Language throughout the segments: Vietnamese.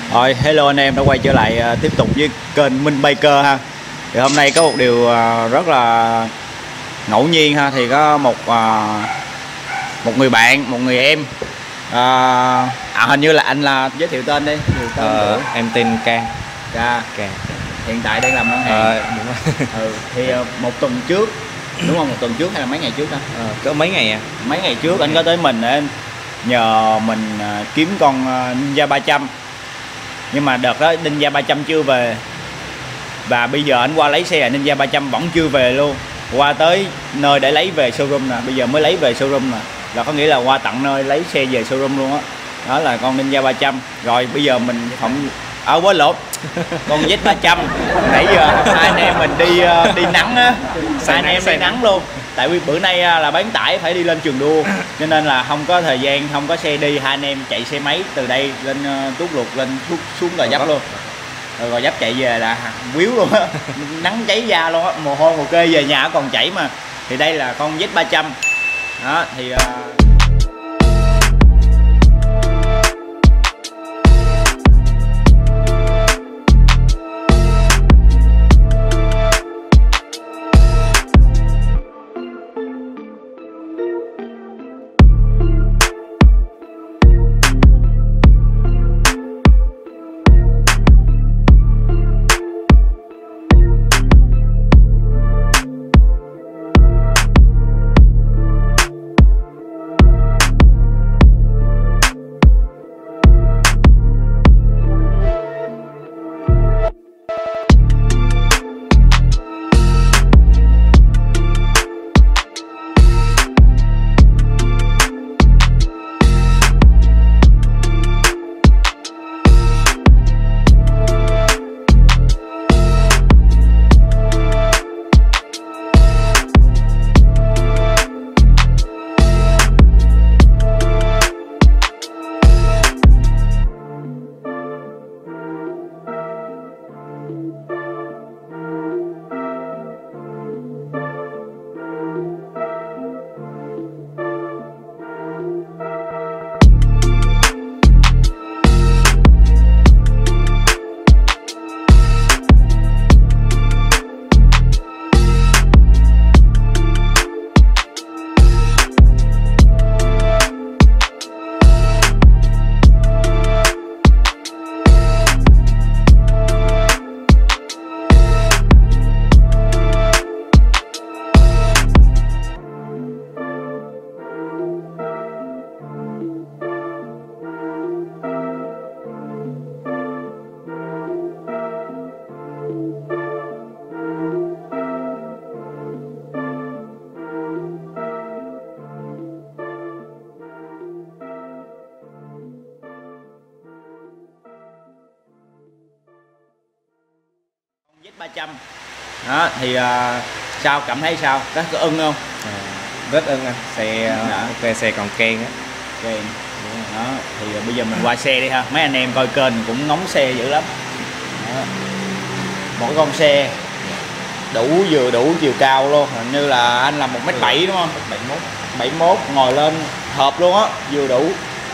Rồi, hello anh em đã quay trở lại tiếp tục với kênh Minh Biker ha. Thì hôm nay có một điều rất là ngẫu nhiên ha, thì có một người bạn, một người em, hình như là anh là giới thiệu tên đi. Em tên Ca. Hiện tại đang làm ngân hàng. Đúng rồi. Thì một tuần trước, đúng không? Một tuần trước hay là mấy ngày trước đó? Cỡ mấy ngày à? Mấy ngày trước anh có tới mình để anh nhờ mình kiếm con Ninja 300. Nhưng mà đợt đó Ninja 300 chưa về. Và bây giờ anh qua lấy xe Ninja 300 vẫn chưa về luôn. Qua tới nơi để lấy về showroom nè, bây giờ mới lấy về showroom nè. Là có nghĩa là qua tận nơi lấy xe về showroom luôn á. Đó là con Ninja 300. Rồi bây giờ mình không quên lộn. Con Z300. Nãy giờ hai anh em mình đi nắng á. Hai anh em đi nắng luôn. Tại vì bữa nay là bán tải phải đi lên trường đua, cho nên là không có thời gian, không có xe đi. Hai anh em chạy xe máy từ đây lên Tuốt Luộc, lên xuống Gò Vấp luôn. Rồi Gò Vấp chạy về là quýu luôn á. Nắng cháy da luôn á, mồ hôi mồ kê, về nhà còn chảy mà. Thì đây là con Z300. Đó thì Z300. Đó thì sao, cảm thấy sao, có ưng không? Rất ưng anh. Xe ok, xe còn keng á. Keng. Đó thì bây giờ mình qua xe đi ha. Mấy anh em coi kênh cũng ngóng xe dữ lắm. Đó. Mỗi con xe vừa đủ chiều cao luôn. Hình như là anh là 1m7 đúng không? 71 ngồi lên hợp luôn á, vừa đủ.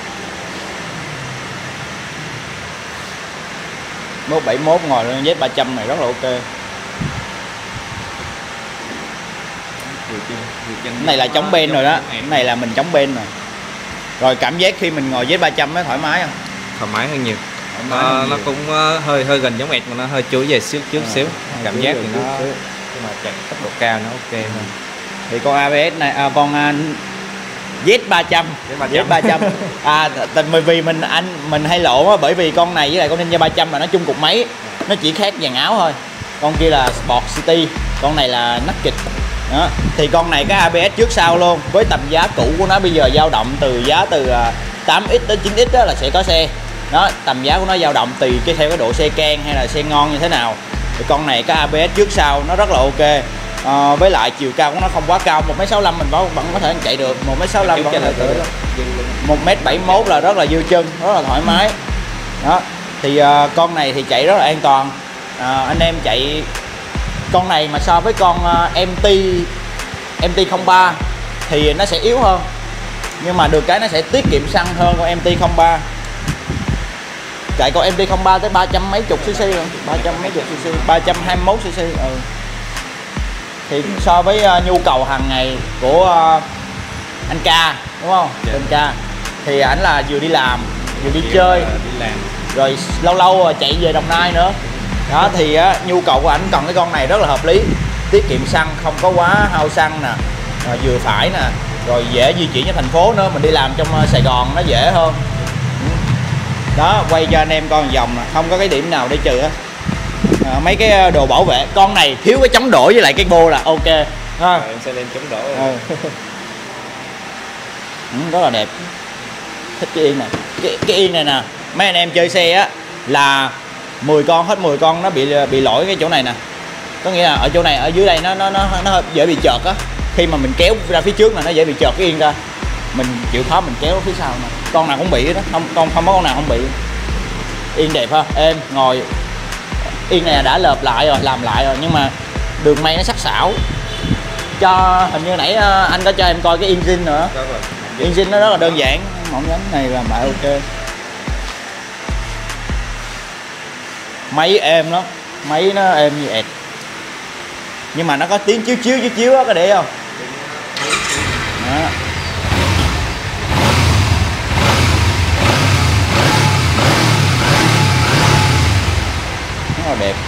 171 ngồi lên Z300 này rất là ok. Cái này là chống ben rồi đó. Cái này là mình chống ben rồi. Rồi cảm giác khi mình ngồi Z300 nó thoải mái không? Thoải mái hơn nhiều. Nó cũng hơi gần giống ẹt mà nó hơi chuối về xíu cảm giác thì nó, nhưng mà chạy tốc độ cao nó ok hơn. Thì con ABS này con Z300 vì mình hay lộn á, bởi vì con này với lại con Ninja 300 là nó chung cục máy, nó chỉ khác dàn áo thôi. Con kia là Sport City, con này là Naked. Đó thì con này có ABS trước sau luôn, với tầm giá cũ của nó bây giờ dao động từ 8x đến 9x đó là sẽ có xe. Đó, tầm giá của nó dao động tùy theo cái độ xe can hay là xe ngon như thế nào. Thì con này có ABS trước sau, nó rất là ok. Với lại chiều cao của nó không quá cao, 1m65 mình vẫn có thể chạy được, 1m65 vẫn là tới 1m71 là rất là dư chân, rất là thoải mái. Đó thì con này thì chạy rất là an toàn. Anh em chạy con này mà so với con MT-03 thì nó sẽ yếu hơn, nhưng mà được cái nó sẽ tiết kiệm xăng hơn con MT-03. chạy con MT-03 tới 300 mấy chục cc rồi, 300 mấy chục cc, 321 cc. Thì so với nhu cầu hàng ngày của anh Ca đúng không? Anh Ca thì ảnh là vừa đi làm vừa đi chơi, đi làm rồi lâu lâu chạy về Đồng Nai nữa đó, thì nhu cầu của ảnh cần cái con này rất là hợp lý, tiết kiệm xăng, không có quá hao xăng nè, vừa phải nè, rồi dễ di chuyển cho thành phố nữa, mình đi làm trong Sài Gòn nó dễ hơn. Đó, quay cho anh em coi một vòng nè, không có cái điểm nào để trừ á. Mấy cái đồ bảo vệ, con này thiếu cái chống đổ với lại cái bô là ok ha. em sẽ lên chống đổ. Rất là đẹp, thích cái yên này. Cái yên này nè, mấy anh em chơi xe á là 10 con hết 10 con nó bị lỗi cái chỗ này nè, có nghĩa là ở chỗ này, ở dưới đây nó dễ bị chợt á, khi mà mình kéo ra phía trước là nó dễ bị chợt cái yên ra, mình chịu khó mình kéo phía sau nè, con nào cũng bị đó, không có con nào không bị. Yên đẹp ha, êm, ngồi yên này đã lợp lại rồi, làm lại rồi, nhưng mà đường may nó sắc sảo. Cho hình như nãy anh có cho em coi cái engine nữa, engine nó rất là đơn giản, mỏng nhánh này làm lại ok. Máy êm lắm, máy nó êm như ẹt, nhưng mà nó có tiếng chiếu á, có để không? Đó. Rất là đẹp.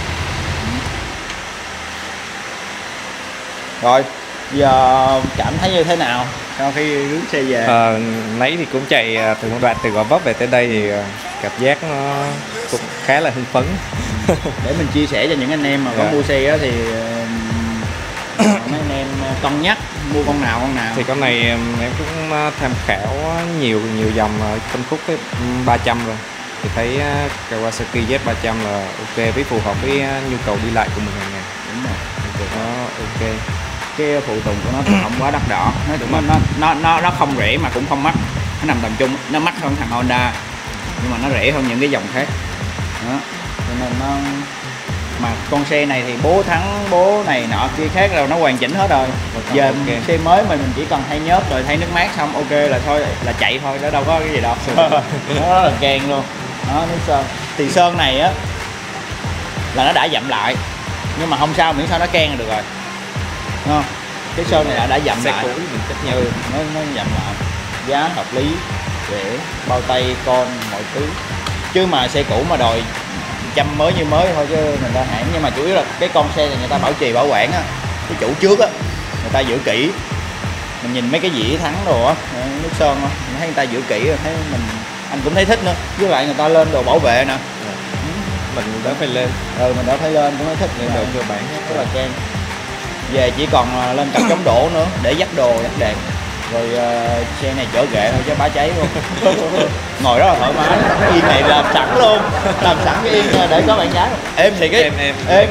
Rồi giờ cảm thấy như thế nào sau khi rước xe về? Nãy thì cũng chạy từ một đoạn từ Gò Vấp về tới đây thì cảm giác nó cũng khá là hưng phấn. Để mình chia sẻ cho những anh em mà có mua xe á thì mấy anh em cân nhắc mua con nào thì con này em cũng tham khảo nhiều dòng phân khúc cái 300 rồi, thì thấy Kawasaki Z300 là ok, với phù hợp với nhu cầu đi lại của mình hàng ngày. Đúng rồi, nó ok. Cái phụ tùng của nó thì không quá đắt đỏ, nó không rẻ mà cũng không mắc, nó nằm tầm trung, nó mắc hơn thằng Honda nhưng mà nó rẻ hơn những cái dòng khác đó. Cho nên nó, mà con xe này thì bố thắng bố này nọ kia khác rồi, nó hoàn chỉnh hết rồi. Giờ okay. Xe mới mình chỉ cần thay nhớt rồi thay nước mát xong ok là thôi, là chạy thôi, nó đâu có cái gì đâu. Nó rất là keng luôn đó. Nước sơn thì sơn này á là nó đã dặm lại, nhưng mà không sao, miễn sao nó keng là được rồi, đúng không? Cái sơn này đã dặm lại, nó dặm lại, giá hợp lý, rẻ, bao tay con mọi thứ. Chứ mà xe cũ mà đòi chăm mới như mới thôi chứ mình ta hãng. Nhưng mà chủ yếu là cái con xe này người ta bảo trì bảo quản á, cái chủ trước á người ta giữ kỹ. Mình nhìn mấy cái dĩa thắng đồ á, nước sơn á, mình thấy người ta giữ kỹ rồi, thấy anh cũng thấy thích nữa. Với lại người ta lên đồ bảo vệ nè, mình đỡ phải lên, mình đỡ phải lên, cũng thấy thích. Lên đồ cơ bản rất là keng. Về chỉ còn lên cặp chống đổ nữa để dắt đồ dắt đèn, rồi xe này chở ghệ thôi chứ bá cháy luôn. Ngồi rất là thoải mái. Yên này làm sẵn luôn, làm sẵn cái yên để có bạn gái. Em thì cái em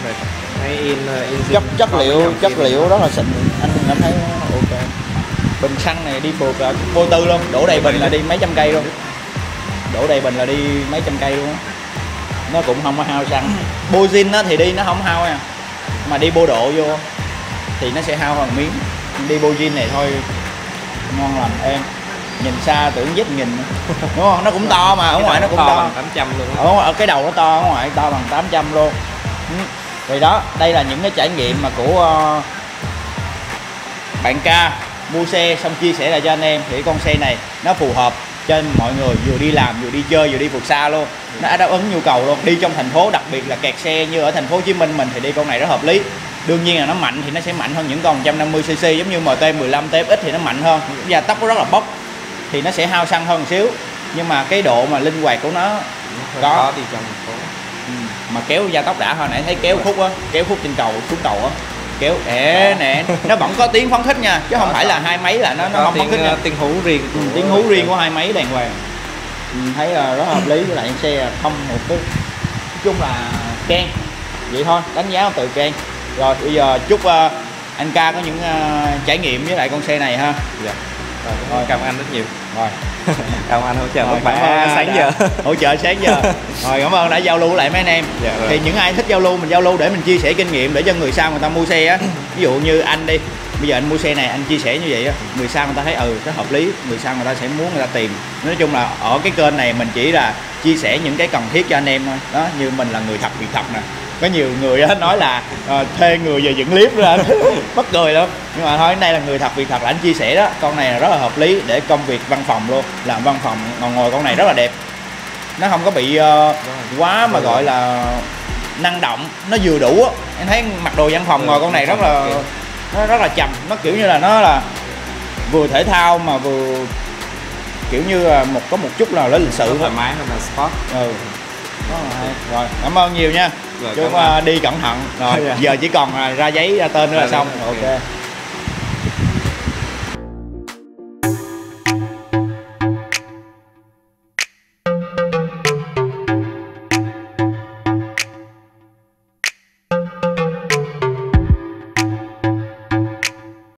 chất liệu rất là xịn, anh cảm thấy ok. Bình xăng này đi phượt là vô tư luôn, đổ đầy bình là đi mấy trăm cây luôn, đổ đầy bình là đi mấy trăm cây luôn á. Nó cũng không có hao xăng. Bô-zin á thì đi nó không hao nha, mà đi bô độ vô thì nó sẽ hao hơn miếng. Đi bô-zin này thôi ngon lành em, nhìn xa tưởng Z1000 đúng không? Nó cũng to mà, ở ngoài nó cũng to 800 luôn. Ở cái đầu nó to, ở ngoài to bằng 800 luôn. Thì đó, đây là những cái trải nghiệm mà của bạn Ca mua xe xong chia sẻ lại cho anh em. Thì con xe này nó phù hợp cho mọi người, vừa đi làm vừa đi chơi vừa đi phượt xa luôn, nó đáp ứng nhu cầu luôn. Đi trong thành phố, đặc biệt là kẹt xe như ở thành phố Hồ Chí Minh mình thì đi con này rất hợp lý. Đương nhiên là nó mạnh thì nó sẽ mạnh hơn những con 150cc giống như MT15 TFX thì nó mạnh hơn, gia tốc nó rất là bốc thì nó sẽ hao xăng hơn một xíu, nhưng mà cái độ mà linh hoạt của nó có đi trong thành phố. Mà kéo gia tốc đã, hồi nãy thấy kéo khúc á, kéo khúc trên cầu xuống cầu á, kéo nè nó vẫn có tiếng phấn khích nha, chứ không phải là hai máy là nó không phấn khích nha. Tiếng hú riêng, tiếng hú riêng của hai máy đàng hoàng. Thấy rất hợp lý, với lại xe không một cái, nói chung là keng vậy thôi, đánh giá từ keng. Rồi bây giờ chúc anh Ca có những trải nghiệm với lại con xe này ha. Dạ. Rồi, cảm ơn anh rất nhiều. Rồi cảm ơn anh hỗ trợ vất vả sáng giờ. Hỗ trợ sáng giờ. Rồi cảm ơn đã giao lưu lại mấy anh em. Dạ, thì những ai thích giao lưu mình giao lưu để mình chia sẻ kinh nghiệm để cho người sau người ta mua xe á. Ví dụ như anh đi, bây giờ anh mua xe này anh chia sẻ như vậy á, người sau người ta thấy nó hợp lý, người sau người ta sẽ muốn người ta tìm. Nói chung là ở cái kênh này mình chỉ là chia chia sẻ những cái cần thiết cho anh em thôi đó, như mình là người thật việc thật nè. Có nhiều người á, nói là thuê người về dựng clip ra mắc cười lắm, nhưng mà thôi, đây là người thật việc thật, là anh chia sẻ đó. Con này là rất là hợp lý để công việc văn phòng luôn, làm văn phòng ngồi con này rất là đẹp, nó không có bị quá mà gọi là năng động, nó vừa đủ á. Em thấy mặc đồ văn phòng ngồi con này rất là nó rất là trầm, nó kiểu như là nó là vừa thể thao mà vừa kiểu như là có một chút là lấy lịch sự thoải mái hơn là sport. Rồi cảm ơn nhiều nha. Rồi, Chúng đi cẩn thận rồi. Giờ chỉ còn ra giấy ra tên nữa là xong. Ok.